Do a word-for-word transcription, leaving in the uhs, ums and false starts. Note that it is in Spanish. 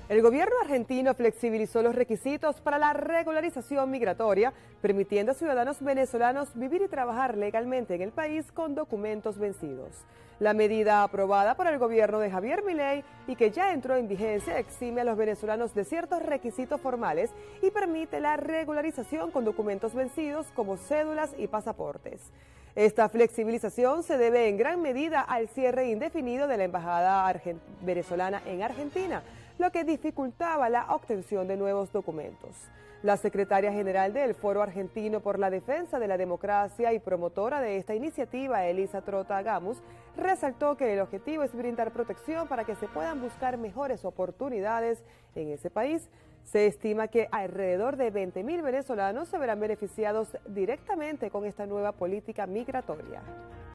El gobierno argentino flexibilizó los requisitos para la regularización migratoria, permitiendo a ciudadanos venezolanos vivir y trabajar legalmente en el país con documentos vencidos. La medida aprobada por el gobierno de Javier Milei y que ya entró en vigencia exime a los venezolanos de ciertos requisitos formales y permite la regularización con documentos vencidos como cédulas y pasaportes. Esta flexibilización se debe en gran medida al cierre indefinido de la embajada venezolana en Argentina, lo que dificultaba la obtención de nuevos documentos. La secretaria general del Foro Argentino por la Defensa de la Democracia y promotora de esta iniciativa, Elisa Trota Gamus, resaltó que el objetivo es brindar protección para que se puedan buscar mejores oportunidades en ese país. Se estima que alrededor de veinte mil venezolanos se verán beneficiados directamente con esta nueva política migratoria.